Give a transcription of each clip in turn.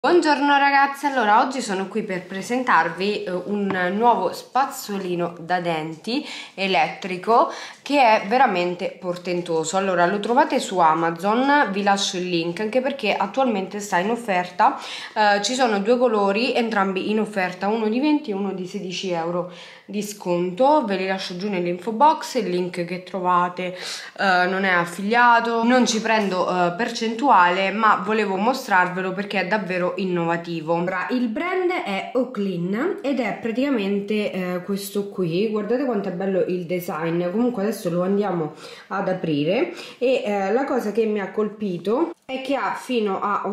Buongiorno ragazzi, allora oggi sono qui per presentarvi un nuovo spazzolino da denti elettrico che è veramente portentoso. Allora lo trovate su Amazon, vi lascio il link anche perché attualmente sta in offerta, ci sono due colori entrambi in offerta, uno di 20 e uno di 16 euro di sconto. Ve li lascio giù nell'info box, il link che trovate non è affiliato, non ci prendo percentuale, ma volevo mostrarvelo perché è davvero innovativo. Ora, il brand è Oclean ed è praticamente questo qui. Guardate quanto è bello il design. Comunque adesso lo andiamo ad aprire e la cosa che mi ha colpito è che ha fino a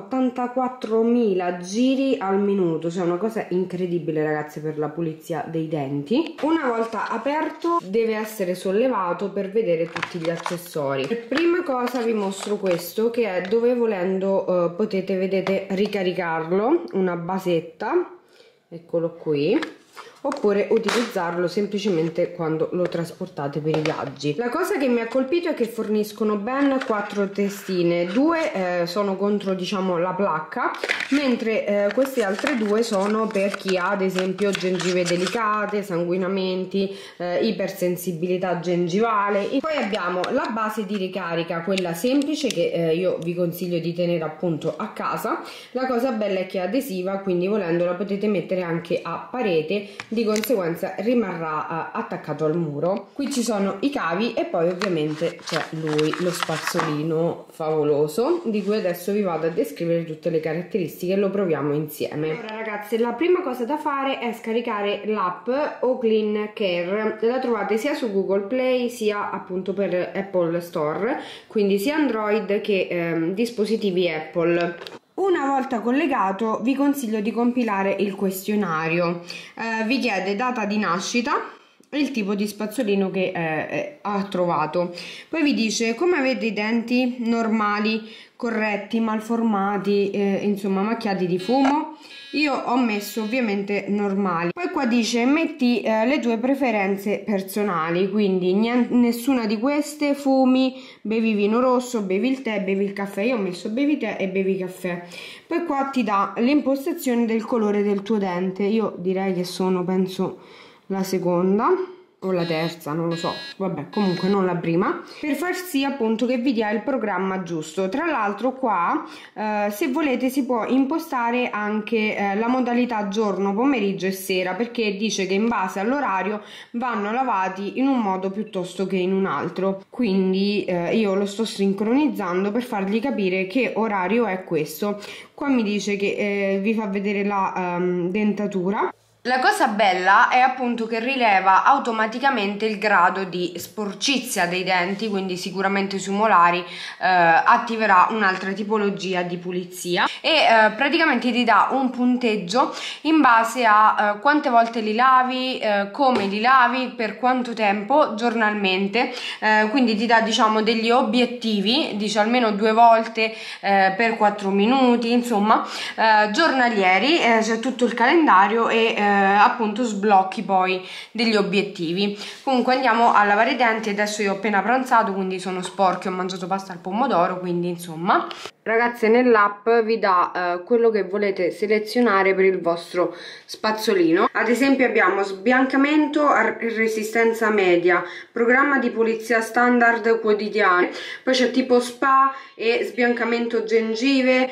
84.000 giri al minuto, cioè una cosa incredibile ragazzi per la pulizia dei denti. Una volta aperto deve essere sollevato per vedere tutti gli accessori. Per prima cosa vi mostro questo che è dove volendo potete, vedete, ricaricarlo, una basetta, eccolo qui, oppure utilizzarlo semplicemente quando lo trasportate per i viaggi. La cosa che mi ha colpito è che forniscono ben 4 testine, 2 sono contro, diciamo, la placca, mentre queste altre 2 sono per chi ha ad esempio gengive delicate, sanguinamenti, ipersensibilità gengivale. E poi abbiamo la base di ricarica, quella semplice che io vi consiglio di tenere appunto a casa. La cosa bella è che è adesiva, quindi volendola potete mettere anche a parete, di conseguenza rimarrà attaccato al muro. Qui ci sono i cavi e poi ovviamente c'è lui, lo spazzolino favoloso, di cui adesso vi vado a descrivere tutte le caratteristiche e lo proviamo insieme. Allora ragazzi, la prima cosa da fare è scaricare l'app Oclean Care. La trovate sia su Google Play sia appunto per Apple Store, quindi sia Android che dispositivi Apple. Una volta collegato vi consiglio di compilare il questionario, vi chiede data di nascita e il tipo di spazzolino che ha trovato, poi vi dice come avete i denti, normali, corretti, malformati, insomma macchiati di fumo. Io ho messo ovviamente normali. Poi qua dice metti le tue preferenze personali, quindi nessuna di queste, fumi, bevi vino rosso, bevi il tè, bevi il caffè. Io ho messo bevi tè e bevi caffè. Poi qua ti dà l'impostazione del colore del tuo dente. Io direi che sono, penso, la seconda o la terza, non lo so, vabbè, comunque non la prima, per far sì appunto che vi dia il programma giusto. Tra l'altro qua se volete si può impostare anche la modalità giorno, pomeriggio e sera, perché dice che in base all'orario vanno lavati in un modo piuttosto che in un altro, quindi io lo sto sincronizzando per fargli capire che orario è questo. Qua mi dice che vi fa vedere la dentatura. La cosa bella è appunto che rileva automaticamente il grado di sporcizia dei denti, quindi sicuramente sui molari attiverà un'altra tipologia di pulizia e praticamente ti dà un punteggio in base a quante volte li lavi, come li lavi, per quanto tempo giornalmente, quindi ti dà, diciamo, degli obiettivi, dice almeno 2 volte per 4 minuti, insomma giornalieri, c'è tutto il calendario e appunto sblocchi poi degli obiettivi. Comunque andiamo a lavare i denti. Adesso io ho appena pranzato, quindi sono sporchi, ho mangiato pasta al pomodoro, quindi insomma. Ragazze, nell'app vi dà quello che volete selezionare per il vostro spazzolino. Ad esempio abbiamo sbiancamento a resistenza media, programma di pulizia standard quotidiane, poi c'è tipo spa e sbiancamento gengive,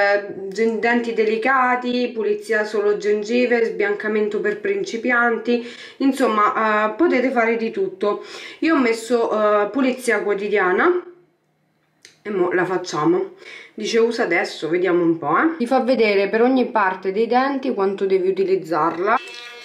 denti delicati, pulizia solo gengive, sbiancamento per principianti, insomma potete fare di tutto. Io ho messo pulizia quotidiana e mo la facciamo. Dice usa adesso, vediamo un po', Ti fa vedere per ogni parte dei denti quanto devi utilizzarla.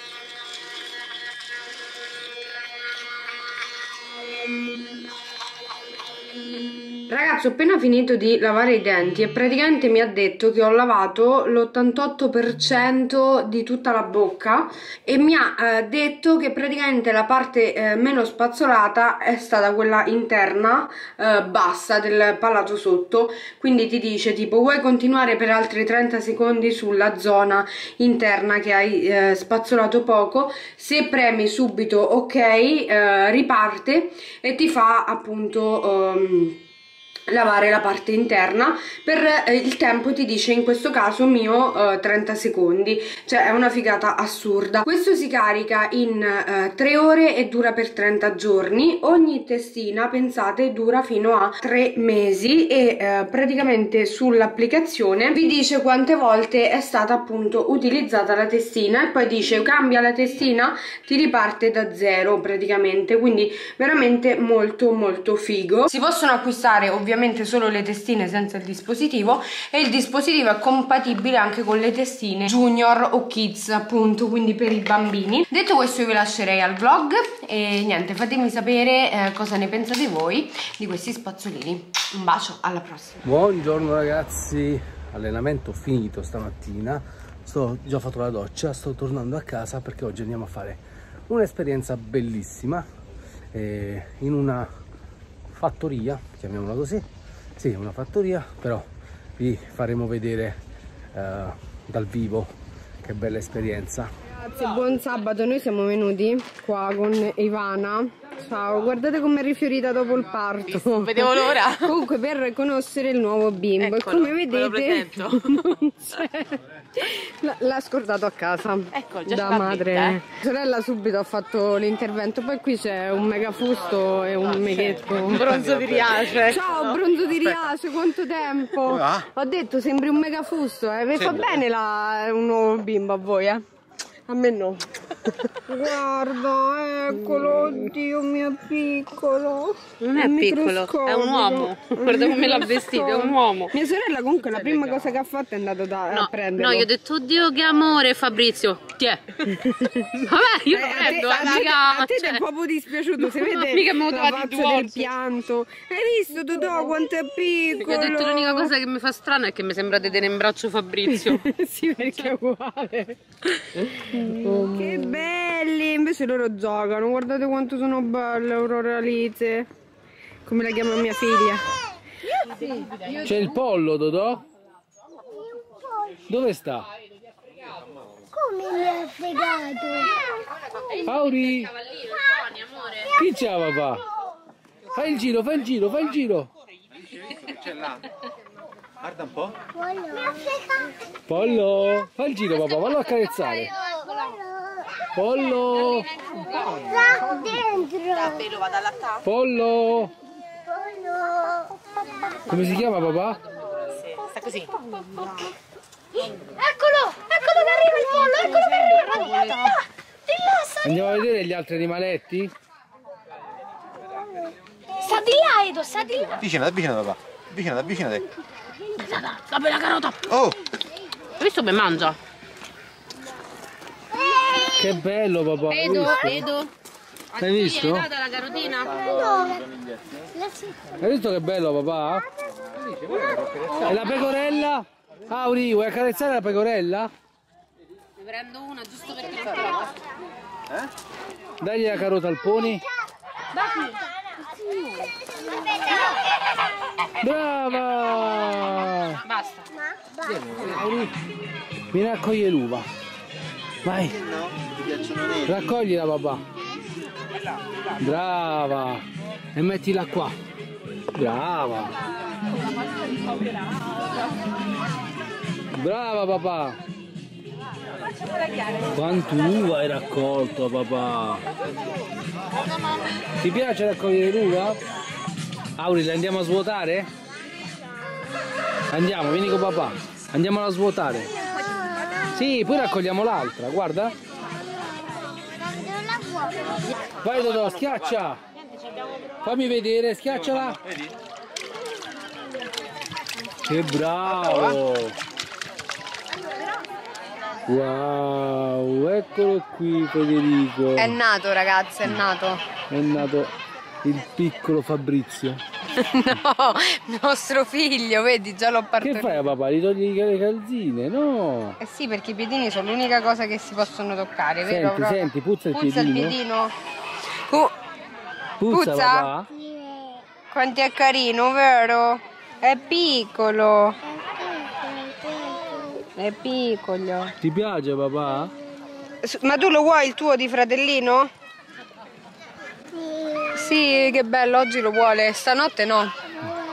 Ragazzi, ho appena finito di lavare i denti e praticamente mi ha detto che ho lavato l'88% di tutta la bocca e mi ha detto che praticamente la parte meno spazzolata è stata quella interna bassa del palato sotto, quindi ti dice tipo vuoi continuare per altri 30 secondi sulla zona interna che hai spazzolato poco, se premi subito ok riparte e ti fa appunto lavare la parte interna per il tempo, ti dice in questo caso mio 30 secondi, cioè è una figata assurda. Questo si carica in 3 ore e dura per 30 giorni. Ogni testina, pensate, dura fino a 3 mesi e praticamente sull'applicazione vi dice quante volte è stata appunto utilizzata la testina e poi dice cambia la testina, ti riparte da zero praticamente, quindi veramente molto molto figo. Si possono acquistare ovviamente solo le testine senza il dispositivo e il dispositivo è compatibile anche con le testine junior o kids, appunto, quindi per i bambini. Detto questo, io vi lascerei al vlog e niente, fatemi sapere cosa ne pensate voi di questi spazzolini. Un bacio, alla prossima. Buongiorno ragazzi, allenamento finito stamattina, ho già fatto la doccia, sto tornando a casa perché oggi andiamo a fare un'esperienza bellissima in una fattoria, chiamiamola così. Sì, una fattoria, però vi faremo vedere dal vivo che bella esperienza. Ragazzi, buon sabato, noi siamo venuti qua con Ivana. Ciao, guardate com'è rifiorita dopo il parto. Vedevo l'ora. Comunque per conoscere il nuovo bimbo. Eccolo, e come vedete non c'è. L'ha scordato a casa. Ecco, già da madre. Sorella subito ha fatto l'intervento. Poi qui c'è un mega fusto e un meghetto. Un bronzo di Riace. Ciao, bronzo di Riace, quanto tempo? Ho detto sembri un mega fusto, Vi fa bene un nuovo bimbo a voi, A me no. Guarda, eccolo, oddio mio piccolo. Non è piccolo, è un uomo. Guarda come l'ha vestito, è un uomo. Mia sorella comunque la prima cosa che ha fatto è andata a prenderlo. No, io ho detto, oddio che amore Fabrizio. Ti è? Vabbè, io lo prendo, a te ti è proprio dispiaciuto, si vede mica me lo la trovato faccia del pianto. Hai visto Totò quanto è piccolo? Ho detto l'unica cosa che mi fa strano è che mi sembra di tenere in braccio Fabrizio. Sì, perché è uguale. Che belli, invece loro giocano, guardate quanto sono belle Aurora Alice, come la chiama mia figlia. C'è il pollo, Dodò? Dove sta? Come mi ha fregato? Auri! Chi c'è papà? Fai il giro, fai il giro, fai il giro! C'è là. Guarda un po'. Mi ha fregato. Pollo! Fai il giro papà, vallo a accarezzare! Pollo! Là dentro. Pollo! Pollo. Come si chiama papà? Sta così. Eccolo, eccolo che arriva il pollo, eccolo che arriva. Di là, sta Andiamo a vedere gli altri animaletti? di là, Edo, sta di là. Avvicinati papà. Avvicinati. Dammi la carota. Oh! Hai visto come mangia? Che bello papà! Edo. Hai visto? Gli hai data la carotina? Hai visto che bello papà? E la pecorella? Auri, vuoi accarezzare la pecorella? Ne prendo una giusto perché non trovo. Dagli la carota al pony. Brava! Basta. Auri, mi raccoglie l'uva. Vai. Raccoglila papà. Brava. E mettila qua. Brava. Brava papà. Quanto uva hai raccolto papà? Ti piace raccogliere l'uva? Auri, la andiamo a svuotare? Andiamo, vieni con papà. Andiamola a svuotare. Sì, poi raccogliamo l'altra, guarda. Vai Dodò, schiaccia. Fammi vedere, schiacciala. Che bravo. Wow, eccolo qui Federico. È nato ragazzi, è nato. È nato il piccolo Fabrizio. No, nostro figlio, vedi, già l'ho Che partorito. fai a papà? Gli togli le calzine? No. Eh sì, perché i piedini sono l'unica cosa che si possono toccare, vero? Senti, senti, puzza il Puzza il piedino. piedino. Puzza papà? Quanto è carino, vero? È piccolo. È piccolo. Ti piace papà? Ma tu lo vuoi il tuo di fratellino? Sì, che bello, oggi lo vuole, stanotte no.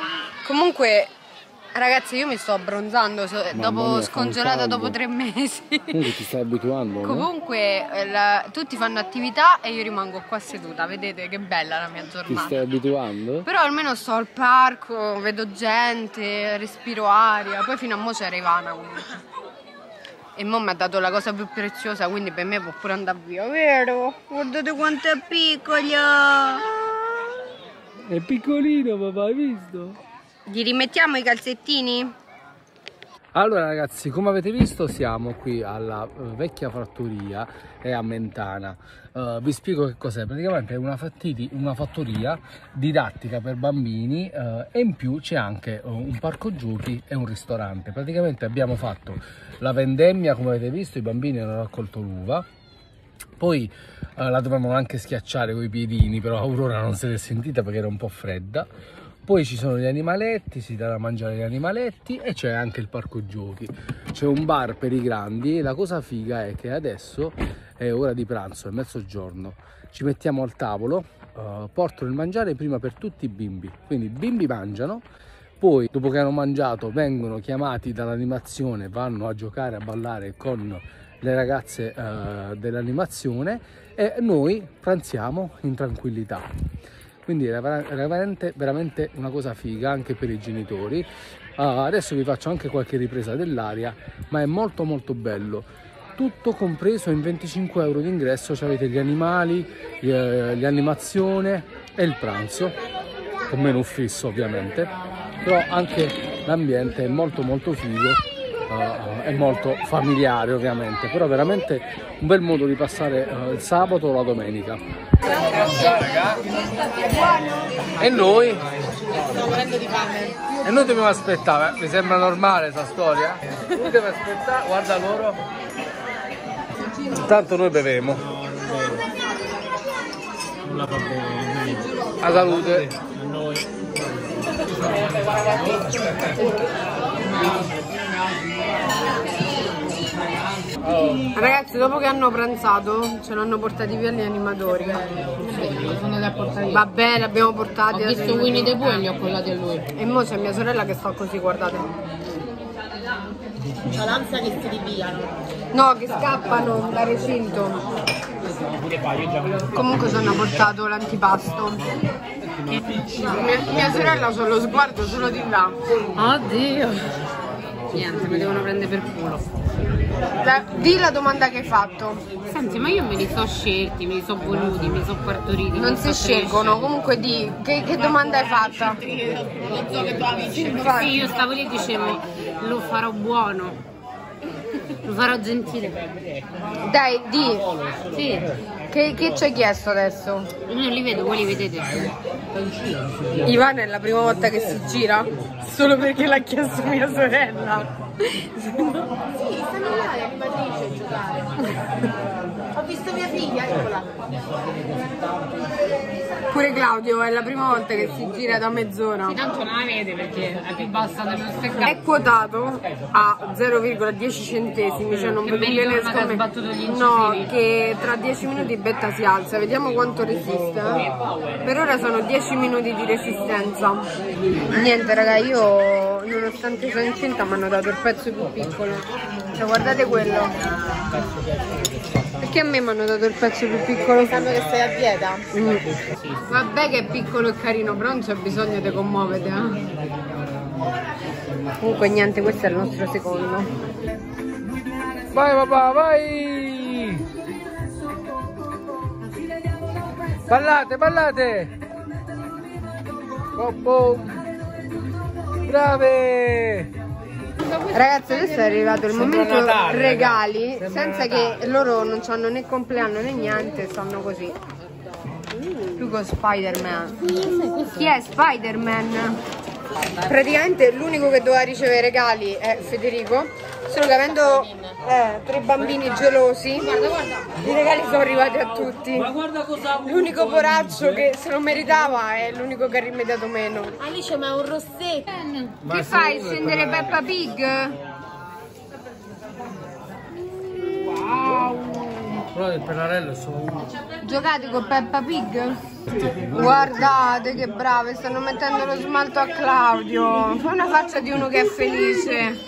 Comunque, ragazzi, io mi sto abbronzando dopo scongelata dopo 3 mesi. Quindi ti stai abituando? Comunque tutti fanno attività e io rimango qua seduta. Vedete che bella la mia giornata. Ti stai abituando? Però almeno sto al parco, vedo gente, respiro aria. Poi fino a mo' c'era Ivana comunque. E mo' mi ha dato la cosa più preziosa, quindi per me può pure andare via, vero? Guardate quanto è piccola! È piccolino, papà, hai visto? Gli rimettiamo i calzettini? Allora ragazzi, come avete visto siamo qui alla vecchia fattoria a Mentana. Vi spiego che cos'è. Praticamente è una fattoria didattica per bambini e in più c'è anche un parco giochi e un ristorante. Praticamente abbiamo fatto la vendemmia, come avete visto, i bambini hanno raccolto l'uva. Poi la dovevamo anche schiacciare con i piedini, però Aurora non se l'è sentita perché era un po' fredda. Poi ci sono gli animaletti, si dà da mangiare gli animaletti e c'è anche il parco giochi. C'è un bar per i grandi e la cosa figa è che adesso è ora di pranzo, è mezzogiorno. Ci mettiamo al tavolo, portano il mangiare prima per tutti i bimbi. Quindi i bimbi mangiano, poi dopo che hanno mangiato vengono chiamati dall'animazione, vanno a giocare, a ballare con le ragazze dell'animazione e noi pranziamo in tranquillità. Quindi era veramente una cosa figa anche per i genitori. Adesso vi faccio anche qualche ripresa dell'aria, ma è molto bello. Tutto compreso in 25 euro di ingresso, avete gli animali, l'animazione e il pranzo, con menù fisso ovviamente, però anche l'ambiente è molto figo. È molto familiare ovviamente, però veramente un bel modo di passare il sabato o la domenica. E noi? Sto morendo di fame. E noi dobbiamo aspettare, mi sembra normale questa storia? Noi dobbiamo aspettare, guarda loro. Intanto noi bevemo. A salute. A noi. Ragazzi, dopo che hanno pranzato ce l'hanno portati via gli animatori. Sono andata a portare io. Vabbè, l'abbiamo portati. Ho visto Winnie the Pooh e li ho collati a lui. E mo c'è mia sorella che sta così, guardate. C'è l'ansia che si ripiano. No, che scappano dal recinto. Comunque ci hanno portato l'antipasto. Mia sorella ha lo sguardo solo di là. Oddio. Niente, mi devono prendere per culo. Di la domanda che hai fatto. Senti, ma io me li so scelti, me li so voluti, me li so partoriti. Non si scelgono, comunque di che domanda hai fatta? Non so che tu amici. Sì, io stavo lì e dicevo, lo farò buono. Lo farò gentile. Dai, di. Sì. Che ci hai chiesto adesso? Io non li vedo, voi li vedete. Ivana è la prima volta che si gira solo perché l'ha chiesto mia sorella. Sì, stanno là le animatrici a giocare. Ho visto mia figlia, eccola. Pure Claudio è la prima volta che si gira da mezz'ora. Tanto non la vede perché è più bassa dello stesso. È quotato a 0,10 centesimi, cioè non Che vedo bene ha sbattuto gli incisivi. No, che tra 10 minuti Betta si alza, vediamo quanto resiste. Per ora sono 10 minuti di resistenza. Niente raga, io nonostante sono incinta mi hanno dato il pezzo più piccolo. Cioè guardate quello. Perché a me mi hanno dato il pezzo più piccolo? Sanno che stai a dieta? Vabbè che è piccolo e carino, però non c'è bisogno di commuovere. Comunque niente, questo è il nostro secondo. Vai papà, vai! Ballate, ballate! Brave! Ragazzi, adesso è arrivato il momento regali, senza che loro non hanno né compleanno né niente, stanno così. Lui con Spider-Man. Chi è Spider-Man? Praticamente l'unico che doveva ricevere regali è Federico, solo che avendo 3 bambini gelosi, i regali sono arrivati a tutti. L'unico poraccio che se lo meritava è l'unico che ha rimediato meno. Alice, ma è un rossetto. Che fai? Scendere Peppa Pig? Wow! però il pennarello è solo uno. Giocate con Peppa Pig? Guardate che brave, stanno mettendo lo smalto a Claudio. Fa una faccia di uno che è felice.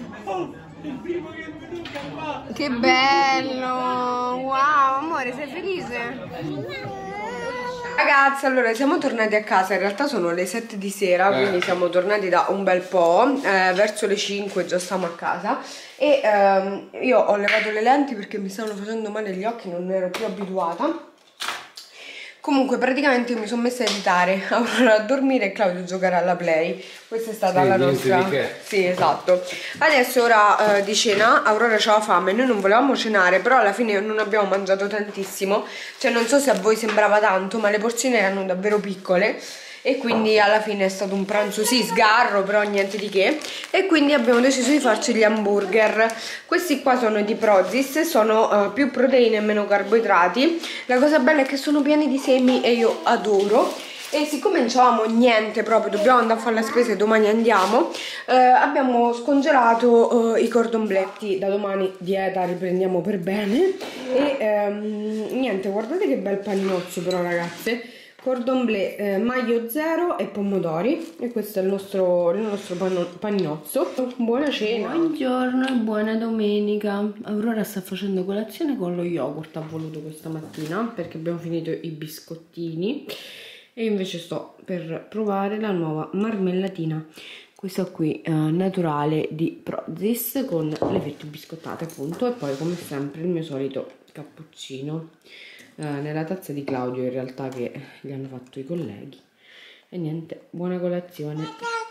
Che bello! Wow, amore, sei felice? Ragazzi, allora siamo tornati a casa, in realtà sono le 7 di sera, quindi siamo tornati da un bel po', verso le 5 già stiamo a casa e io ho levato le lenti perché mi stavano facendo male gli occhi, non ero più abituata. Comunque praticamente mi sono messa a editare, Aurora a dormire e Claudio giocare alla Play. Questa è stata la nostra... Sì, esatto. Adesso è ora di cena, Aurora c'ha fame, noi non volevamo cenare, però alla fine non abbiamo mangiato tantissimo. Cioè non so se a voi sembrava tanto, ma le porzioni erano davvero piccole. E quindi alla fine è stato un pranzo sì sgarro, però niente di che. E quindi abbiamo deciso di farci gli hamburger. Questi qua sono di Prozis, sono più proteine e meno carboidrati. La cosa bella è che sono pieni di semi e io adoro. E siccome non avevamo niente proprio, dobbiamo andare a fare la spesa e domani andiamo, abbiamo scongelato i cordon bleu. Da domani dieta riprendiamo per bene. E niente, guardate che bel paninozzo però, ragazze. Cordon bleu, maglio zero e pomodori. E questo è il nostro paninozzo. Buona cena. Buongiorno e buona domenica. Aurora sta facendo colazione con lo yogurt, ha voluto questa mattina perché abbiamo finito i biscottini. E invece sto per provare la nuova marmellatina, questa qui naturale di Prozis, con le fette biscottate appunto. E poi come sempre il mio solito cappuccino nella tazza di Claudio, in realtà, che gli hanno fatto i colleghi. E niente, buona colazione.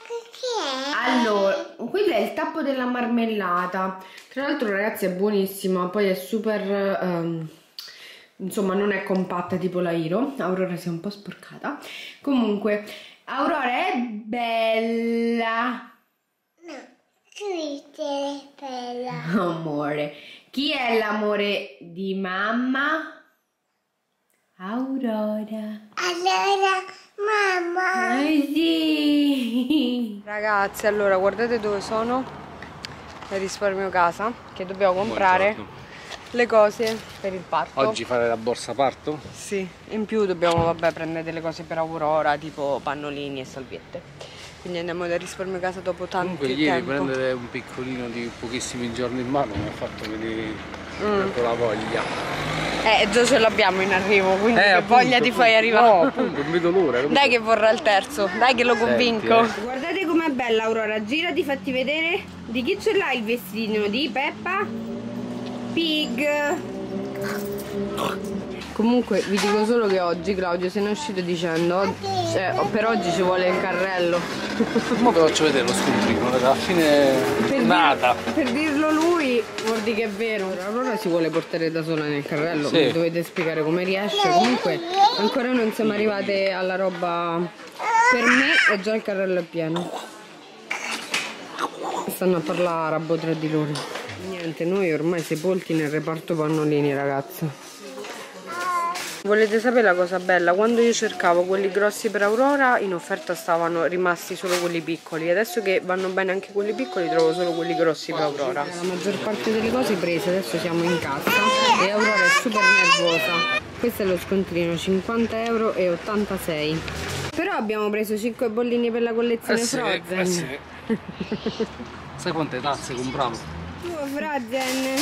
Allora, quello è il tappo della marmellata. Tra l'altro, ragazzi, è buonissima. Poi è super insomma, non è compatta tipo la Hiro. Aurora si è un po' sporcata. Comunque, Aurora è bella. No, tu sei bella. Amore, chi è l'amore di mamma? Aurora. Allora, mamma. Sì. Ragazzi, allora guardate dove sono. Nel risparmio casa, che dobbiamo comprare le cose per il parto. Oggi fare la borsa parto? Sì, in più dobbiamo, vabbè, prendere delle cose per Aurora, tipo pannolini e salviette. Quindi andiamo dal risparmio casa dopo tanto tempo. Comunque ieri prendere un piccolino di pochissimi giorni in mano mi ha fatto venire con la voglia. Già ce l'abbiamo in arrivo, quindi che appunto, voglia ti fai arrivare? No, appunto, non vedo l'ora. Dai che vorrà il terzo, dai che lo convinco. Guardate com'è bella Aurora, girati, fatti vedere. Di chi ce l'hai il vestino? Di Peppa Pig. Comunque vi dico solo che oggi Claudio se ne è uscito dicendo, cioè, per oggi ci vuole il carrello. Ora vi faccio vedere lo scontrino, alla fine nata. Per dirlo lui vuol dire che è vero. Allora si vuole portare da sola nel carrello, sì. Dovete spiegare come riesce. Comunque ancora non siamo arrivate alla roba per me e già il carrello è pieno. Stanno a parlare arabo tra di loro. Niente, noi ormai sepolti nel reparto pannolini, ragazzi. Volete sapere la cosa bella? Quando io cercavo quelli grossi per Aurora, in offerta stavano rimasti solo quelli piccoli. Adesso che vanno bene anche quelli piccoli, trovo solo quelli grossi per Aurora. La maggior parte delle cose prese, adesso siamo in cassa e Aurora è super nervosa. Questo è lo scontrino, 50,86 €. Però abbiamo preso 5 bollini per la collezione Frozen. Sì. Sai quante tazze compriamo? Frozen.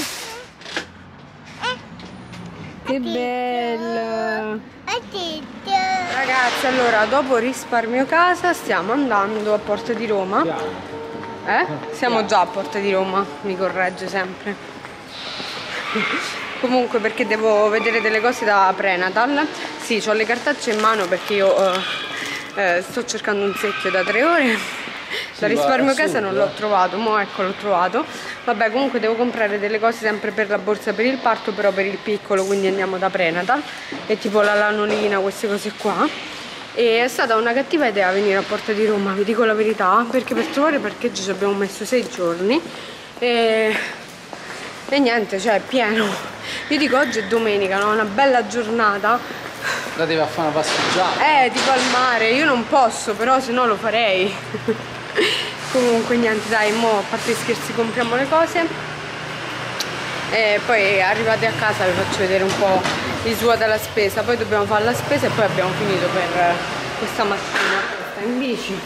Che bello! Ragazzi, allora dopo risparmio casa stiamo andando a Porta di Roma. Siamo già a Porta di Roma, mi corregge sempre. Comunque perché devo vedere delle cose da prenatal. Sì, ho le cartacce in mano perché io sto cercando un secchio da 3 ore. Da risparmio casa non l'ho trovato, mo ecco l'ho trovato. Vabbè, comunque devo comprare delle cose sempre per la borsa per il parto, però per il piccolo, quindi andiamo da prenatal. E tipo la lanolina, queste cose qua. E è stata una cattiva idea venire a Porta di Roma, vi dico la verità, perché per trovare parcheggio ci abbiamo messo 6 giorni e niente, cioè è pieno. Io dico oggi è domenica, no? Una bella giornata. Andatevi a fare una passeggiata. Tipo al mare, io non posso, però se no lo farei. Comunque niente, dai, mo a parte gli scherzi compriamo le cose E poi arrivati a casa vi faccio vedere un po' il suo della spesa, poi dobbiamo fare la spesa e poi abbiamo finito per questa mattina. Sta in bici.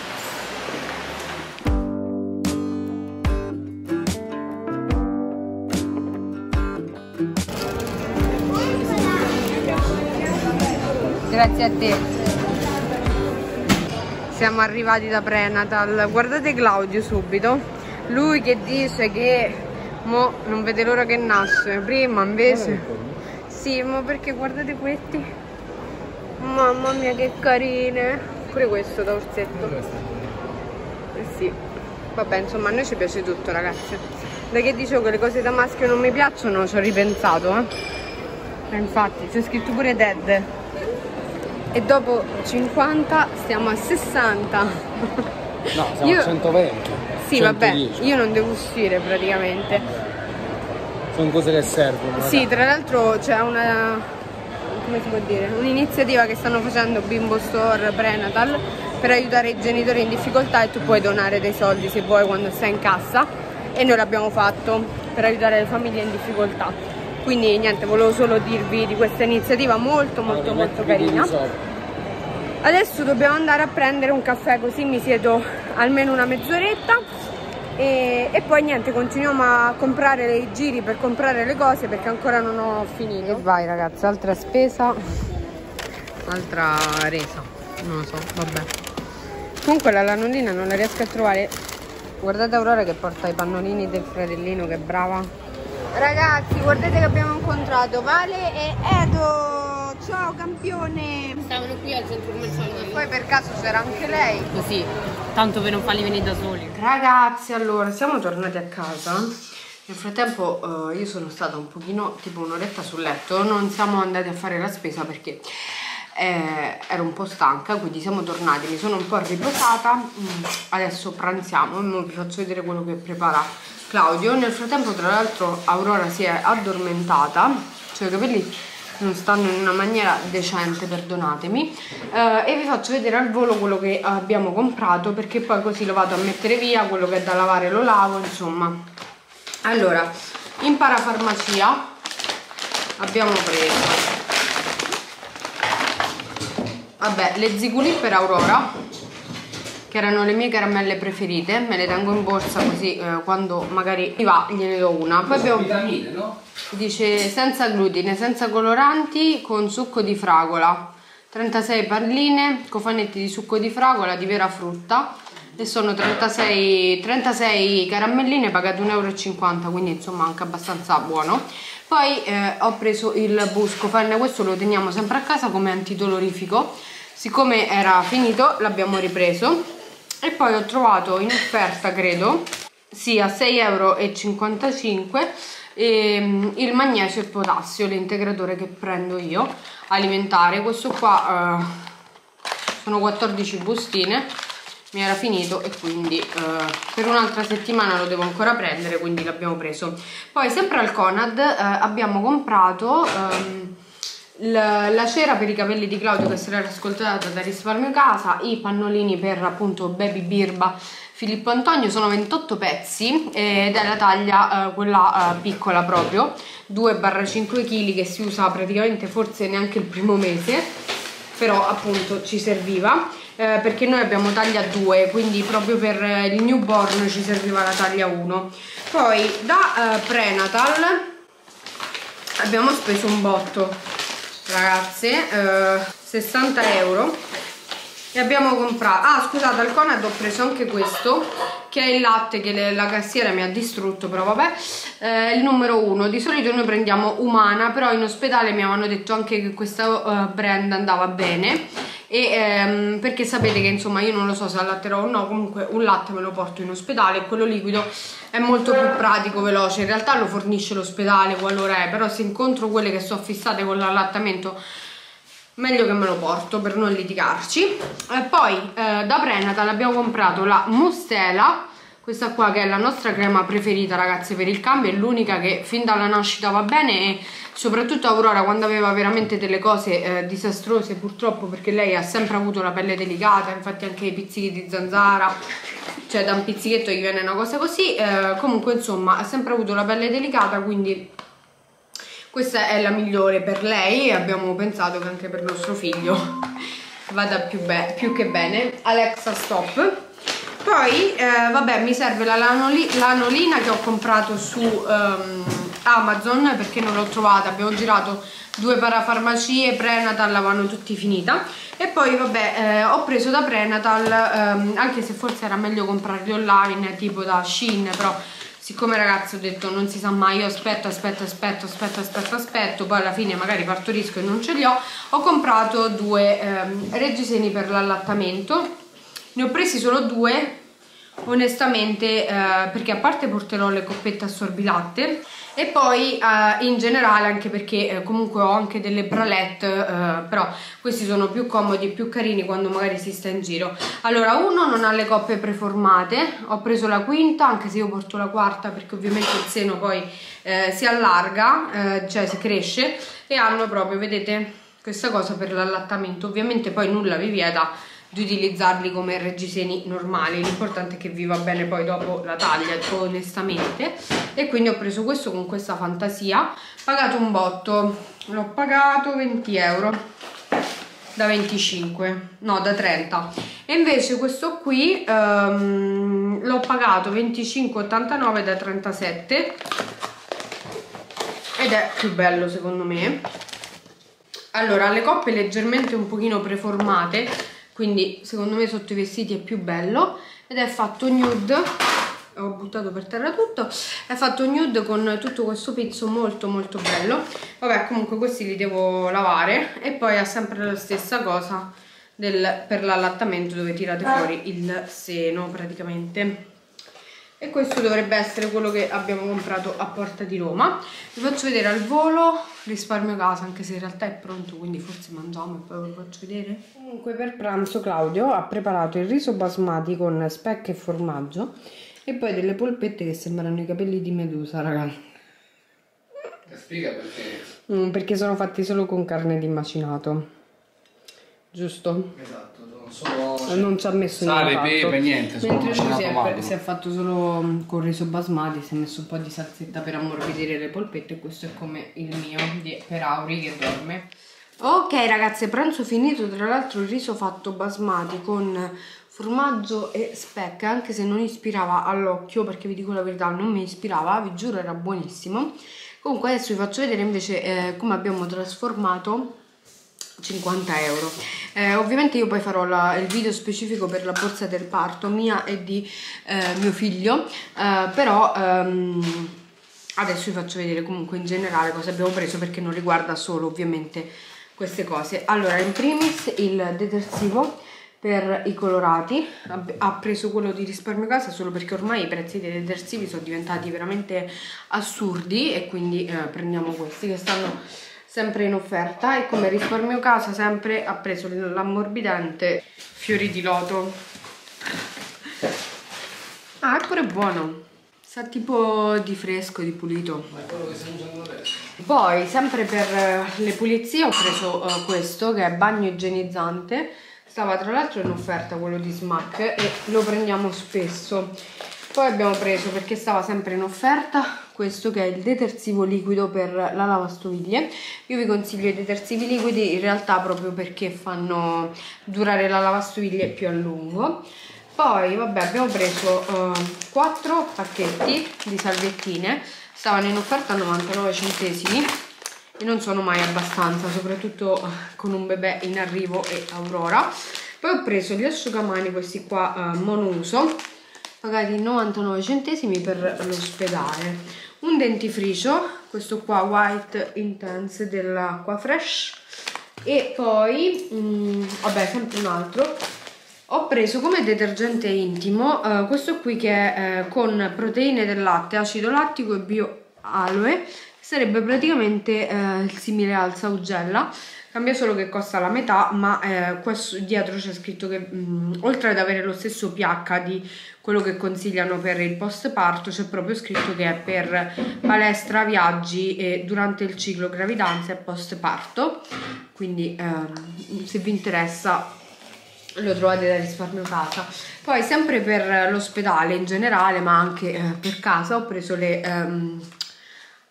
Grazie a te. Siamo arrivati da Prenatal. Guardate Claudio subito. Lui che dice che mo non vede l'ora che nasce. Prima invece sì, ma perché guardate questi. Mamma mia che carine. Pure questo da orsetto. Sì. Vabbè, insomma, a noi ci piace tutto, ragazzi. Da che dicevo che le cose da maschio non mi piacciono, ci ho ripensato, E infatti c'è scritto pure Dead. E dopo 50 stiamo a 60. No, siamo a 120. Sì, 110. vabbè, io non devo uscire praticamente. Sono cose che servono. Sì, tra l'altro c'è una, come si può dire, un'iniziativa che stanno facendo Bimbo Store Prenatal per aiutare i genitori in difficoltà, e tu puoi donare dei soldi se vuoi quando stai in cassa, e noi l'abbiamo fatto per aiutare le famiglie in difficoltà. Quindi niente, volevo solo dirvi di questa iniziativa molto carina. Adesso dobbiamo andare a prendere un caffè, così mi siedo almeno una mezz'oretta e poi niente, continuiamo a comprare i giri per comprare le cose perché ancora non ho finito. E vai ragazzi, altra spesa, altra resa, non lo so, vabbè. Comunque la lanolina non la riesco a trovare. Guardate Aurora che porta i pannolini del fratellino, che brava. Ragazzi, guardate che abbiamo incontrato Vale e Edo. Ciao campione. Stavano qui al centro commerciale. Poi per caso c'era anche lei. Così, tanto per non farli venire da soli. Ragazzi, allora siamo tornati a casa. Nel frattempo io sono stata un pochino, tipo un'oretta sul letto. Non siamo andati a fare la spesa perché ero un po' stanca, quindi siamo tornati, mi sono un po' riposata. Adesso pranziamo e vi faccio vedere quello che prepara Claudio. Nel frattempo tra l'altro Aurora si è addormentata, cioè i capelli non stanno in una maniera decente, perdonatemi, e vi faccio vedere al volo quello che abbiamo comprato, perché poi così lo vado a mettere via, quello che è da lavare lo lavo, insomma. Allora, in parafarmacia abbiamo preso, vabbè, le Ziguli per Aurora, che erano le mie caramelle preferite, me le tengo in borsa così quando magari mi va gliene do una. Poi abbiamo vitamine, no? Dice senza glutine, senza coloranti, con succo di fragola, 36 palline, cofanetti di succo di fragola di vera frutta, e sono 36 caramelline pagate 1,50 €, quindi insomma anche abbastanza buono. Poi ho preso il Buscofen, questo lo teniamo sempre a casa come antidolorifico, siccome era finito l'abbiamo ripreso. E poi ho trovato in offerta, credo, sì, a 6,55 € il magnesio e il potassio, l'integratore che prendo io, alimentare. Questo qua sono 14 bustine, mi era finito e quindi per un'altra settimana lo devo ancora prendere, quindi l'abbiamo preso. Poi sempre al Conad abbiamo comprato la cera per i capelli di Claudio, che se l'era ascoltata da Risparmio Casa, i pannolini per appunto Baby Birba Filippo Antonio, sono 28 pezzi ed è la taglia quella piccola proprio, 2/5 kg, che si usa praticamente forse neanche il primo mese, però appunto ci serviva perché noi abbiamo taglia 2, quindi proprio per il newborn ci serviva la taglia 1. Poi da Prenatal abbiamo speso un botto, ragazze, 60 € e abbiamo comprato, scusate, al Conad ho preso anche questo, che è il latte che la cassiera mi ha distrutto, però vabbè, il numero 1. Di solito noi prendiamo Umana, però in ospedale mi avevano detto anche che questo brand andava bene, e perché sapete che insomma io non lo so se allatterò o no, comunque un latte me lo porto in ospedale, e quello liquido è molto più pratico, veloce, in realtà lo fornisce l'ospedale qualora è, però se incontro quelle che sono fissate con l'allattamento meglio che me lo porto per non litigarci. Poi da Prenatal abbiamo comprato la Mustela, questa qua che è la nostra crema preferita, ragazze, per il cambio, è l'unica che fin dalla nascita va bene, e soprattutto Aurora quando aveva veramente delle cose disastrose, purtroppo, perché lei ha sempre avuto la pelle delicata, infatti anche i pizzichi di zanzara, cioè da un pizzichetto gli viene una cosa così, comunque insomma ha sempre avuto la pelle delicata, quindi questa è la migliore per lei e abbiamo pensato che anche per nostro figlio vada più che bene. Alexa stop. Poi vabbè, mi serve la lanolina che ho comprato su Amazon perché non l'ho trovata, abbiamo girato 2 parafarmacie, Prenatal l'avevano tutti finita, e poi vabbè ho preso da Prenatal, anche se forse era meglio comprarli online tipo da Shein, però siccome ragazzi ho detto non si sa mai, io aspetto, poi alla fine magari partorisco e non ce li ho comprato 2 reggiseni per l'allattamento. Ne ho presi solo 2 onestamente, perché a parte porterò le coppette assorbilatte e poi in generale anche perché comunque ho anche delle bralette, però questi sono più comodi e più carini quando magari si sta in giro. Allora, uno non ha le coppe preformate, ho preso la quinta, anche se io porto la quarta perché ovviamente il seno poi si allarga, cioè si cresce, e hanno proprio, vedete, questa cosa per l'allattamento. Ovviamente poi nulla vi vieta di utilizzarli come reggiseni normali, l'importante è che vi va bene poi dopo la taglia, onestamente. E quindi ho preso questo con questa fantasia, pagato un botto, l'ho pagato 20 euro da 25, no, da 30, e invece questo qui l'ho pagato 25,89 da 37 ed è più bello secondo me. Allora, le coppe leggermente un pochino preformate, quindi secondo me sotto i vestiti è più bello, ed è fatto nude, ho buttato per terra tutto, è fatto nude con tutto questo pizzo molto molto bello. Vabbè, comunque questi li devo lavare, e poi ha sempre la stessa cosa per l'allattamento, dove tirate fuori il seno praticamente. E questo dovrebbe essere quello che abbiamo comprato a Porta di Roma. Vi faccio vedere al volo risparmio casa, anche se in realtà è pronto, quindi forse mangiamo e poi ve lo faccio vedere. Comunque per pranzo Claudio ha preparato il riso basmati con speck e formaggio e poi delle polpette che sembrano i capelli di Medusa, raga. Spiega perché. Perché sono fatti solo con carne di macinato, giusto? Esatto. Non ci ha messo sale, pepe, niente, mentre lui si è fatto solo con riso basmati, si è messo un po' di salsetta per ammorbidire le polpette, e questo è come il mio per Auri che dorme. Ok ragazze, pranzo finito. Tra l'altro il riso fatto basmati con formaggio e speck, anche se non ispirava all'occhio, perché vi dico la verità non mi ispirava, vi giuro era buonissimo. Comunque adesso vi faccio vedere invece come abbiamo trasformato 50 euro. Ovviamente io poi farò il video specifico per la borsa del parto mia e di mio figlio, però adesso vi faccio vedere comunque in generale cosa abbiamo preso, perché non riguarda solo ovviamente queste cose. Allora, in primis il detersivo per i colorati, ha preso quello di risparmio casa solo perché ormai i prezzi dei detersivi sono diventati veramente assurdi, e quindi prendiamo questi che stanno sempre in offerta. E come risparmio casa sempre ha preso l'ammorbidente fiori di loto. Ah, è pure buono, sa tipo di fresco, di pulito. Ma è quello che stiamo usando adesso. Poi sempre per le pulizie ho preso questo che è bagno igienizzante, stava tra l'altro in offerta quello di Smack e lo prendiamo spesso. Poi abbiamo preso, perché stava sempre in offerta, questo che è il detersivo liquido per la lavastoviglie. Io vi consiglio i detersivi liquidi in realtà proprio perché fanno durare la lavastoviglie più a lungo. Poi vabbè, abbiamo preso 4 pacchetti di salviettine, stavano in offerta a 99 centesimi e non sono mai abbastanza, soprattutto con un bebè in arrivo e Aurora. Poi ho preso gli asciugamani, questi qua monouso, pagati 99 centesimi per l'ospedale. Un dentifricio, questo qua White Intense dell'Acqua Fresh. E poi vabbè, sempre un altro, ho preso come detergente intimo questo qui che è con proteine del latte, acido lattico e bio-aloe, sarebbe praticamente simile al Saugella, cambia solo che costa la metà, ma questo dietro c'è scritto che oltre ad avere lo stesso pH di quello che consigliano per il post parto, c'è proprio scritto che è per palestra, viaggi e durante il ciclo gravidanza e post parto, quindi se vi interessa lo trovate da risparmio casa. Poi sempre per l'ospedale in generale, ma anche per casa, ho preso le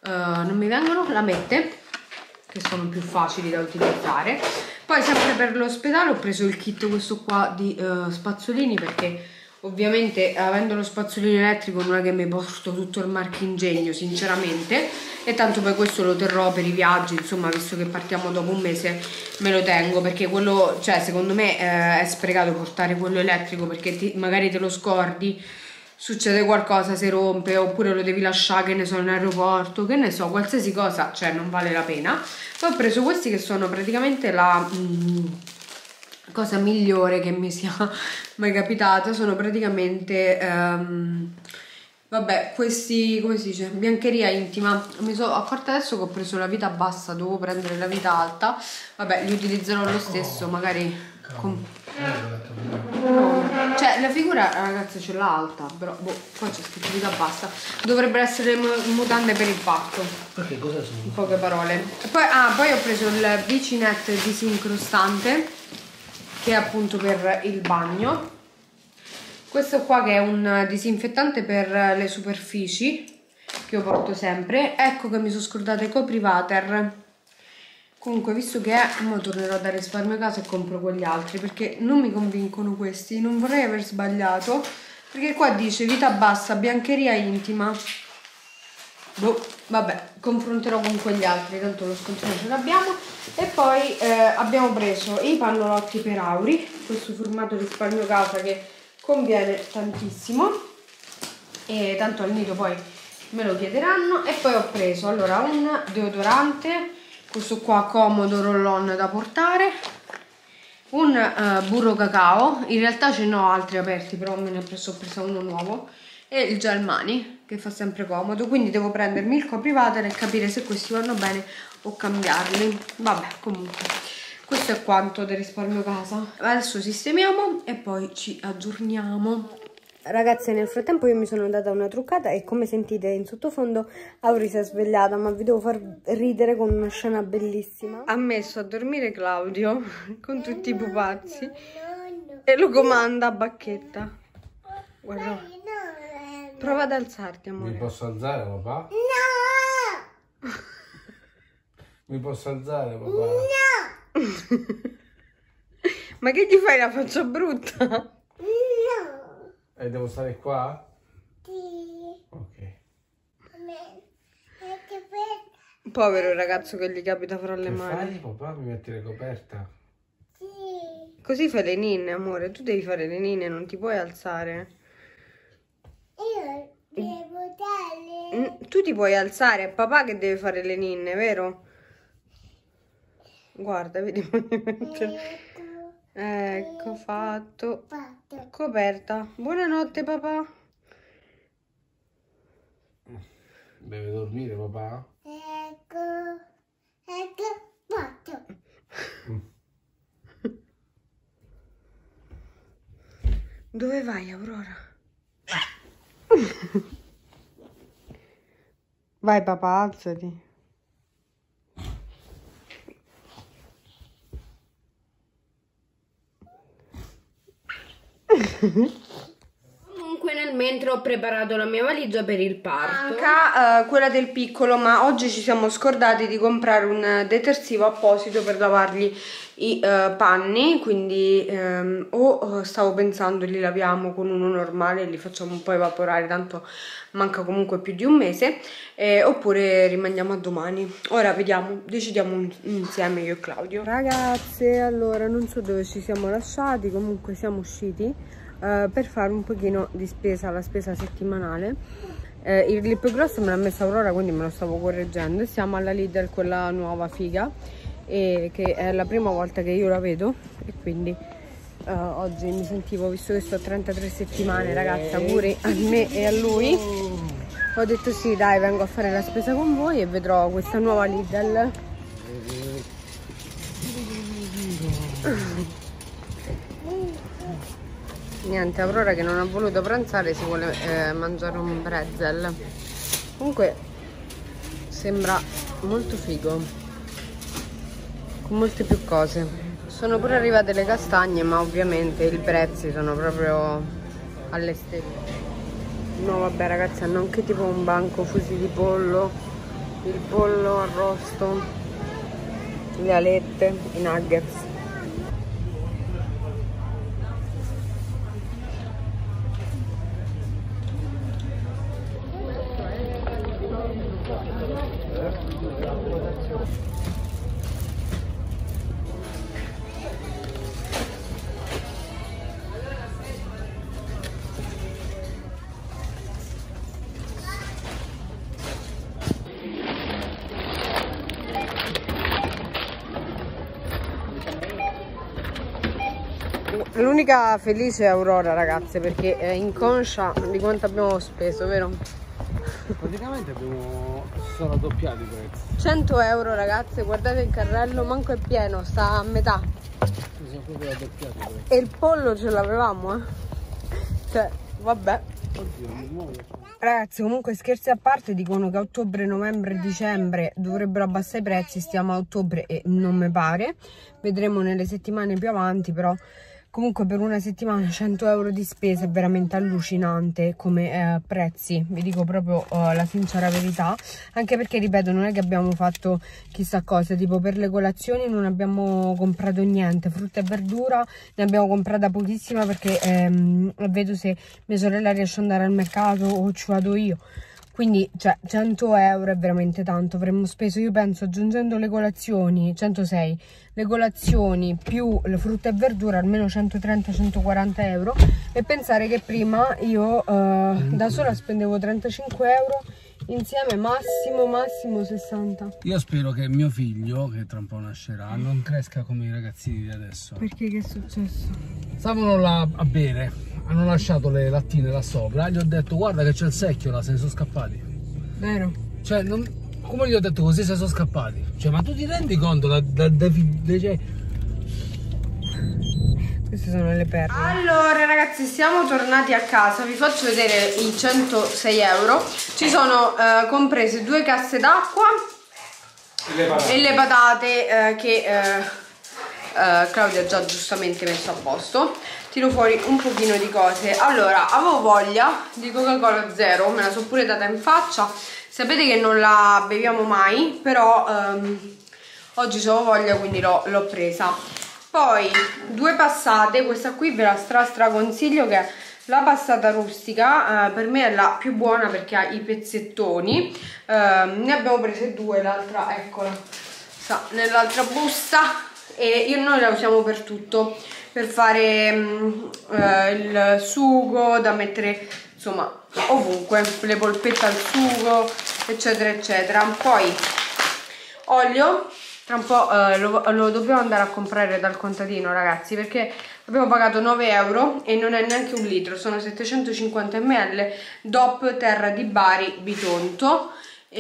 non mi vengono, lamette, che sono più facili da utilizzare. Poi sempre per l'ospedale ho preso il kit questo qua di spazzolini, perché ovviamente avendo lo spazzolino elettrico non è che mi porto tutto il marchingegno sinceramente, e tanto poi questo lo terrò per i viaggi, insomma, visto che partiamo dopo un mese me lo tengo, perché quello, cioè secondo me è sprecato portare quello elettrico, perché magari te lo scordi, succede qualcosa, si rompe, oppure lo devi lasciare, che ne so, in aeroporto, che ne so, qualsiasi cosa, cioè non vale la pena. Poi ho preso questi che sono praticamente la cosa migliore che mi sia mai capitata, sono praticamente vabbè, questi, come si dice, biancheria intima. Mi sono accorta adesso che ho preso la vita bassa, dovevo prendere la vita alta, vabbè, li utilizzerò lo stesso, magari cioè la figura ragazzi ce l'ha alta, però boh, qua c'è scritto vita bassa, dovrebbero essere mutande per il parto, perché cosa sono? in poche parole. Poi, poi ho preso il Bicinet disincrostante, che è appunto per il bagno. Questo qua che è un disinfettante per le superfici, che io porto sempre. Ecco che mi sono scordata i coprivater. Comunque, visto che ora tornerò da Risparmio Casa e compro quegli altri, perché non mi convincono questi, non vorrei aver sbagliato, perché qua dice vita bassa, biancheria intima. Boh, vabbè, confronterò con quegli altri, tanto lo scontrino ce l'abbiamo. E poi abbiamo preso i pannolotti per Auri, questo formato Risparmio Casa che conviene tantissimo, e tanto al nido poi me lo chiederanno. E poi ho preso allora un deodorante, questo qua comodo roll-on da portare, un burro cacao, in realtà ce ne ho altri aperti, però me ne ho preso uno nuovo, e il gel mani che fa sempre comodo, quindi devo prendermi il coprivater e capire se questi vanno bene o cambiarli. Vabbè, comunque questo è quanto del Risparmio Casa. Adesso sistemiamo e poi ci aggiorniamo. Ragazzi, nel frattempo io mi sono data una truccata e come sentite in sottofondo Auri si è svegliata, ma vi devo far ridere con una scena bellissima. Ha messo a dormire Claudio con tutti i pupazzi e lo comanda a bacchetta. Guarda, prova ad alzarti, amore. Mi posso alzare, papà? No! Mi posso alzare, papà? No! Ma che gli fai la faccia brutta? No! E devo stare qua? Sì. Ok. Povero ragazzo che gli capita fra le Che mani. fai, papà? Mi metti la coperta? Sì. Così fai le ninne, amore. Tu devi fare le ninne, non ti puoi alzare. Io devo dare. Tu ti puoi alzare, è papà che deve fare le ninne, vero? Guarda, vedi. Ecco, fatto. Coperta. Buonanotte, papà. Deve dormire, papà? Ecco, fatto. Dove vai, Aurora? Vai, papà, alzati. Comunque nel mentre ho preparato la mia valigia per il parto. Manca quella del piccolo, ma oggi ci siamo scordati di comprare un detersivo apposito per lavargli i panni, quindi o stavo pensando li laviamo con uno normale e li facciamo un po' evaporare, tanto manca comunque più di un mese, oppure rimaniamo a domani. Ora vediamo, decidiamo insieme io e Claudio. Ragazze, allora non so dove ci siamo lasciati, comunque siamo usciti per fare un pochino di spesa, la spesa settimanale. Il lip gloss me l'ha messa Aurora, quindi me lo stavo correggendo. Siamo alla Lidl, quella nuova figa, che è la prima volta che io la vedo, e quindi oggi mi sentivo, visto che sto a 33 settimane, ragazzi, auguri a me e a lui, ho detto sì dai, vengo a fare la spesa con voi e vedrò questa nuova Lidl. Niente, Aurora che non ha voluto pranzare, si vuole mangiare un pretzel. Comunque sembra molto figo, con molte più cose. Sono pure arrivate le castagne, ma ovviamente i prezzi sono proprio alle stelle. No vabbè ragazzi, hanno anche tipo un banco fusi di pollo, il pollo arrosto, le alette, i nuggets. L'unica felice è Aurora, ragazze, perché è inconscia di quanto abbiamo speso, vero? Praticamente sono raddoppiati i prezzi. 100 euro, ragazze, guardate il carrello, manco è pieno, sta a metà. Sono proprio raddoppiati i prezzi. E il pollo ce l'avevamo, eh? Cioè, vabbè. Oddio, mi muoio. Ragazzi, comunque scherzi a parte, dicono che a ottobre, novembre, dicembre dovrebbero abbassare i prezzi, stiamo a ottobre e non mi pare. Vedremo nelle settimane più avanti, però comunque per una settimana 100 euro di spesa è veramente allucinante come prezzi, vi dico proprio la sincera verità, anche perché ripeto non è che abbiamo fatto chissà cosa, tipo per le colazioni non abbiamo comprato niente, frutta e verdura ne abbiamo comprata pochissima perché vedo se mia sorella riesce ad andare al mercato o ci vado io. Quindi, cioè, 100 euro è veramente tanto. Avremmo speso, io penso, aggiungendo le colazioni, 106, le colazioni più le frutta e verdura, almeno 130-140 euro. E pensare che prima io da sola spendevo 35 euro, insieme massimo 60. Io spero che mio figlio, che tra un po' nascerà, non cresca come i ragazzini di adesso. Perché che è successo? Stavano là a bere. Hanno lasciato le lattine là sopra, gli ho detto guarda che c'è il secchio là, se ne sono scappati. Vero? Cioè, come gli ho detto così se sono scappati? Cioè, ma tu ti rendi conto Queste sono le perle. Allora ragazzi, siamo tornati a casa, vi faccio vedere i 106 euro. Ci sono comprese 2 casse d'acqua e le patate che Claudia ha già giustamente messo a posto. Tiro fuori un pochino di cose. Allora, avevo voglia di Coca-Cola zero, me la so pure data in faccia. Sapete che non la beviamo mai, però oggi avevo voglia, quindi l'ho presa. Poi 2 passate, questa qui ve la stra consiglio, che è la passata rustica, per me è la più buona perché ha i pezzettoni. Ne abbiamo prese 2, l'altra eccola, sta nell'altra busta, e noi la usiamo per tutto, per fare il sugo, da mettere insomma ovunque, le polpette al sugo, eccetera eccetera. Poi olio, tra un po' lo dobbiamo andare a comprare dal contadino, ragazzi, perché abbiamo pagato 9 euro e non è neanche un litro, sono 750 ml DOP Terra di Bari Bitonto.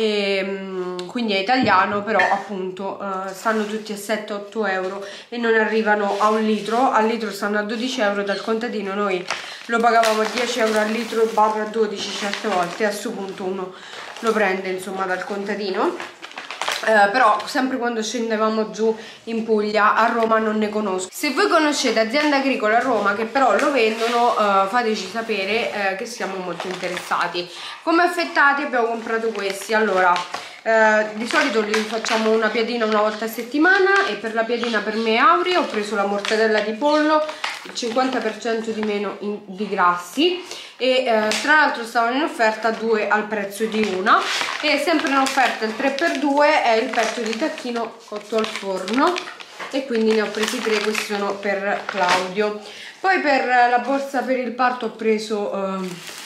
Quindi è italiano, però appunto stanno tutti a 7-8 euro e non arrivano a un litro. Al litro stanno a 12 euro dal contadino, noi lo pagavamo a 10 euro al litro barra 12 certe volte, a questo punto uno lo prende insomma dal contadino. Però sempre quando scendevamo giù in Puglia, a Roma non ne conosco. Se voi conoscete aziende agricole a Roma che però lo vendono, fateci sapere, che siamo molto interessati. Come affettati abbiamo comprato questi. Allora, di solito li facciamo una piadina una volta a settimana, e per la piadina per me e Auri ho preso la mortadella di pollo, il 50% di meno di grassi, e tra l'altro stavano in offerta 2 al prezzo di una, e sempre in offerta il 3x2 è il petto di tacchino cotto al forno, e quindi ne ho presi 3, questi sono per Claudio. Poi per la borsa per il parto ho preso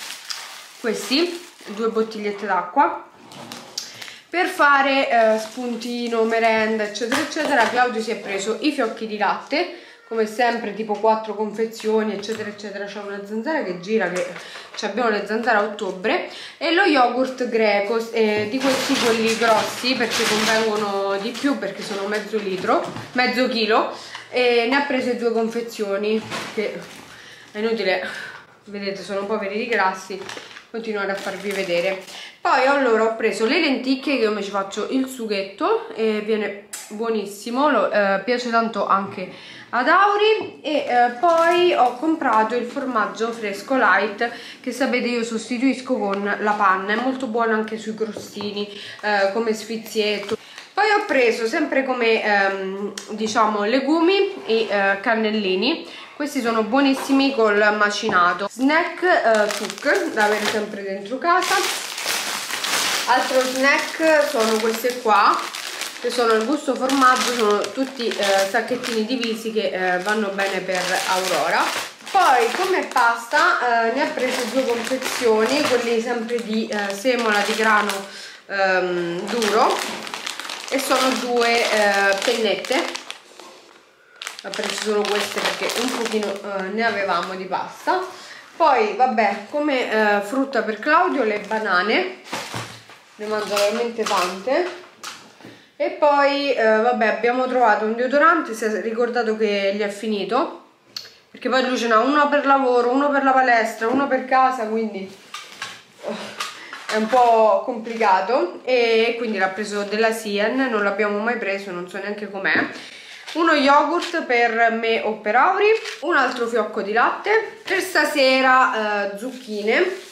questi, 2 bottigliette d'acqua per fare spuntino, merenda, eccetera eccetera. Claudio si è preso i fiocchi di latte, come sempre, tipo 4 confezioni, eccetera eccetera. C'è una zanzara che gira, che abbiamo le zanzare a ottobre, e lo yogurt greco, di questi quelli grossi, perché convengono di più, perché sono mezzo chilo, e ne ha prese 2 confezioni, che è inutile, vedete, sono poveri di grassi, continuare a farvi vedere. Poi allora ho preso le lenticchie, che io mi ci faccio il sughetto e viene buonissimo, piace tanto anche ad Auri. E poi ho comprato il formaggio fresco light, che sapete io sostituisco con la panna, è molto buono anche sui crostini, come sfizietto. Poi ho preso sempre come diciamo legumi i cannellini, questi sono buonissimi col macinato. Snack cook da avere sempre dentro casa. Altro snack sono queste qua, che sono il gusto formaggio, sono tutti sacchettini divisi che vanno bene per Aurora. Poi come pasta ne ho prese 2 confezioni, quelli sempre di semola di grano duro, e sono 2 pennette. Ho preso solo queste perché un pochino ne avevamo di pasta. Poi vabbè, come frutta per Claudio le banane, ne mangio veramente tante. E poi vabbè, abbiamo trovato un deodorante, si è ricordato che gli è finito, perché poi lui ce n'ha uno per lavoro, uno per la palestra, uno per casa, quindi è un po' complicato, e quindi l'ha preso della Sien, non l'abbiamo mai preso, non so neanche com'è. Uno yogurt per me o per Auri, un altro fiocco di latte, per stasera zucchine.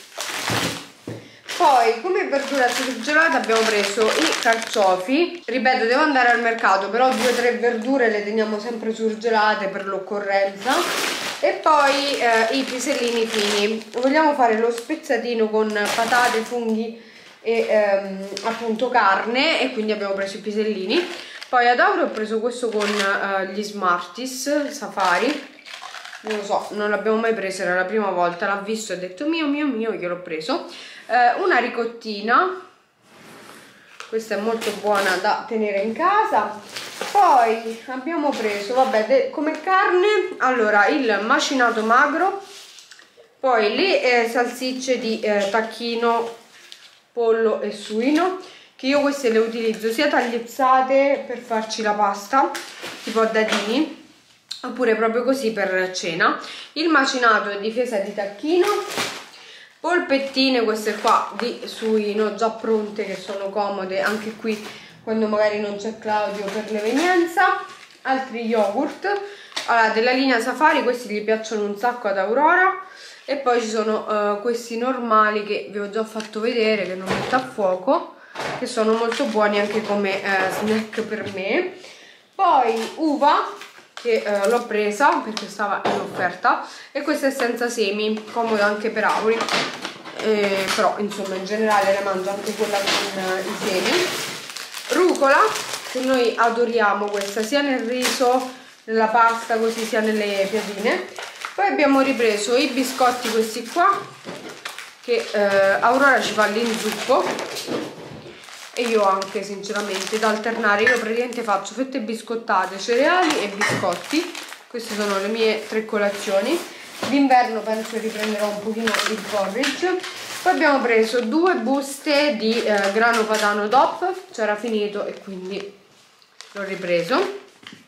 Poi come verdura surgelata abbiamo preso i carciofi, ripeto devo andare al mercato, però 2 o 3 verdure le teniamo sempre surgelate per l'occorrenza. E poi i pisellini fini, vogliamo fare lo spezzatino con patate, funghi e appunto carne, e quindi abbiamo preso i pisellini. Poi ad Auro ho preso questo con gli Smarties Safari, non lo so, non l'abbiamo mai preso, era la prima volta, l'ha visto e ha detto mio, gliel'ho preso. Una ricottina, questa è molto buona da tenere in casa. Poi abbiamo preso, vabbè, come carne, allora il macinato magro, poi le salsicce di tacchino, pollo e suino, che io queste le utilizzo sia tagliuzzate per farci la pasta, tipo a dadini, oppure proprio così per cena. Il macinato è difesa di tacchino, polpettine queste qua di suino già pronte, che sono comode anche qui quando magari non c'è Claudio per l'evenienza. Altri yogurt, allora, della linea Safari, questi gli piacciono un sacco ad Aurora. E poi ci sono questi normali che vi ho già fatto vedere, che non metto a fuoco, che sono molto buoni anche come snack per me. Poi uva, che l'ho presa perché stava in offerta, e questa è senza semi, comoda anche per Auri, però insomma in generale ne mangio anche quella con i semi. Rucola, che noi adoriamo questa sia nel riso, nella pasta, così sia nelle piadine. Poi abbiamo ripreso i biscotti questi qua, che Aurora ci fa l'inzuppo, e io anche sinceramente da alternare. Io praticamente faccio fette biscottate, cereali e biscotti, queste sono le mie 3 colazioni. D'inverno penso riprenderò un pochino il porridge. Poi abbiamo preso 2 buste di grano padano DOP, c'era finito e quindi l'ho ripreso.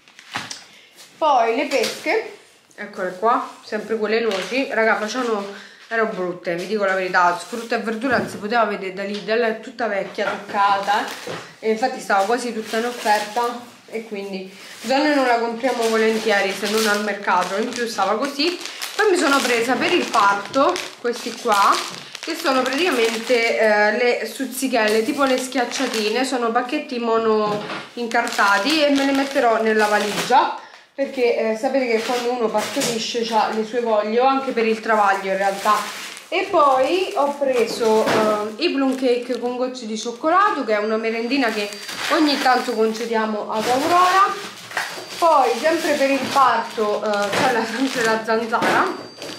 Poi le pesche, eccole qua, sempre quelle noci, raga, erano brutte, vi dico la verità. Frutta e verdura non si poteva vedere da Lidl, è tutta vecchia, toccata, e infatti stava quasi tutta in offerta, e quindi già noi non la compriamo volentieri se non al mercato, in più stava così. Poi mi sono presa per il parto questi qua, che sono praticamente le stuzzichelle, tipo le schiacciatine, sono pacchetti mono incartati, e me le metterò nella valigia, perché sapete che quando uno partorisce ha le sue voglie, o anche per il travaglio in realtà. E poi ho preso i plum cake con gocce di cioccolato, che è una merendina che ogni tanto concediamo ad Aurora. Poi sempre per il parto c'è sempre la zanzara,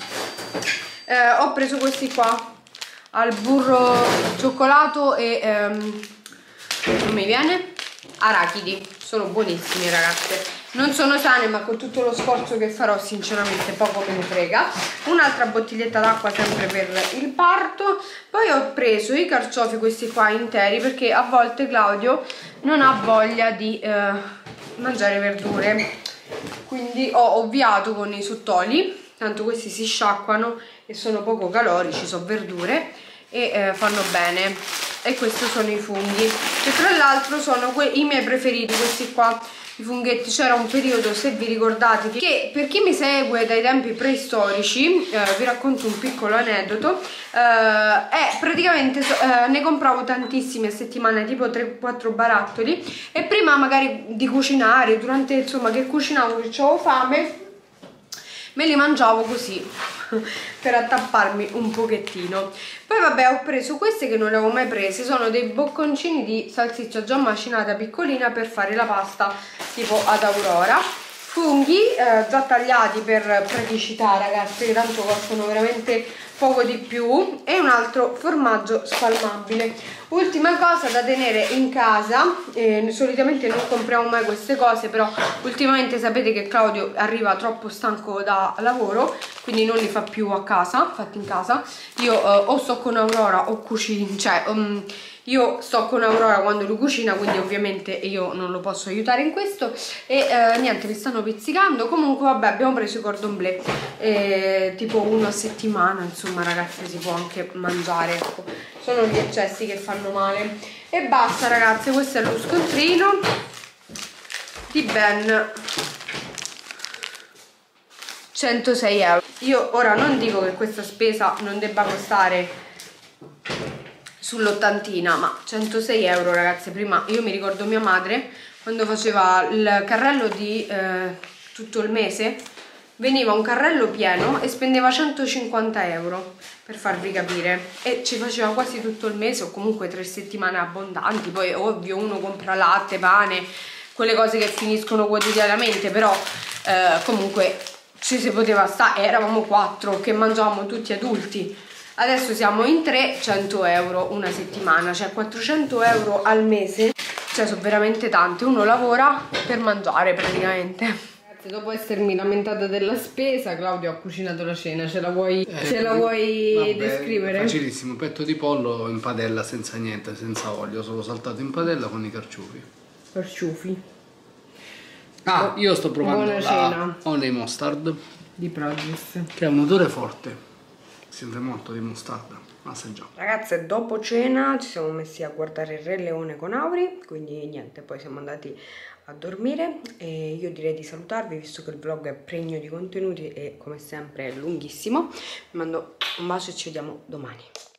ho preso questi qua al burro cioccolato e non mi viene, arachidi, sono buonissimi ragazze. Non sono sane, ma con tutto lo sforzo che farò sinceramente poco me ne frega. Un'altra bottiglietta d'acqua sempre per il parto. Poi ho preso i carciofi questi qua interi, perché a volte Claudio non ha voglia di mangiare verdure, quindi ho ovviato con i sottoli, tanto questi si sciacquano e sono poco calorici, sono verdure e fanno bene. e questi sono i funghi, che tra l'altro sono i miei preferiti, questi qua, i funghetti. C'era un periodo, se vi ricordate, che per chi mi segue dai tempi preistorici, vi racconto un piccolo aneddoto, praticamente ne compravo tantissimi a settimana, tipo 3-4 barattoli, e prima magari di cucinare, durante insomma che cucinavo, che avevo fame, me li mangiavo così per attapparmi un pochettino. Poi vabbè, ho preso queste che non le avevo mai prese, sono dei bocconcini di salsiccia già macinata piccolina per fare la pasta tipo ad Aurora. Funghi già tagliati per praticità, ragazzi, che tanto costano veramente poco di più, e un altro formaggio spalmabile. Ultima cosa da tenere in casa, solitamente non compriamo mai queste cose, però ultimamente sapete che Claudio arriva troppo stanco da lavoro, quindi non li fa più a casa, fatti in casa. Io o sto con Aurora o cucino, cioè io sto con Aurora quando lui cucina, quindi ovviamente io non lo posso aiutare in questo, e niente, mi stanno pizzicando. Comunque vabbè, abbiamo preso i cordon bleu, tipo uno a settimana, insomma ragazzi, si può anche mangiare, ecco. Sono gli eccessi che fanno male. E basta ragazzi, questo è lo scontrino di ben 106 euro. Io ora non dico che questa spesa non debba costare sull'ottantina, ma 106 euro ragazzi. Prima io mi ricordo mia madre quando faceva il carrello di tutto il mese, veniva un carrello pieno e spendeva 150 euro, per farvi capire, e ci faceva quasi tutto il mese, o comunque 3 settimane abbondanti. Poi ovvio uno compra latte, pane, quelle cose che finiscono quotidianamente, però comunque ci si poteva stare, eravamo 4 che mangiavamo tutti adulti. Adesso siamo in 3, 100 euro una settimana, cioè 400 euro al mese, cioè sono veramente tante. Uno lavora per mangiare praticamente. Dopo essermi lamentata della spesa, Claudio ha cucinato la cena. Ce la vuoi descrivere? Facilissimo, petto di pollo in padella senza niente, senza olio, solo saltato in padella con i carciofi. Carciofi. Ah, io sto provando buona la cena. Honey Mustard Di Produce, che ha un odore forte, si sente molto di mostarda, assaggiamo. Ragazze, dopo cena ci siamo messi a guardare il Re Leone con Auri, quindi niente, poi siamo andati a dormire, e io direi di salutarvi visto che il vlog è pregno di contenuti e come sempre è lunghissimo. Vi mando un bacio e ci vediamo domani.